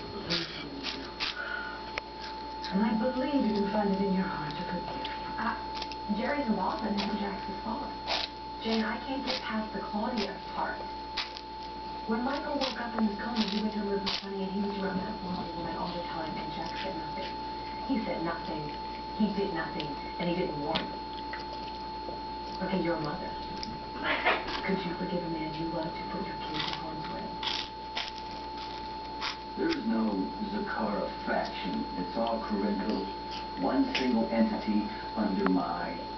And I believe you can find it in your heart to forgive. Jerry's involvement isn't Jax's fault. Jane, I can't get past the Claudia part. When Michael woke up in his coma, he went to live with Sonny, and he was around that blonde woman all the time, and Jax said nothing. He said nothing. He did nothing, and he didn't warn them. Okay, you're a mother. Could you forgive a man you love to put your kids in harm's way? There's no Zakara faction. It's all Corinthos, one single entity under my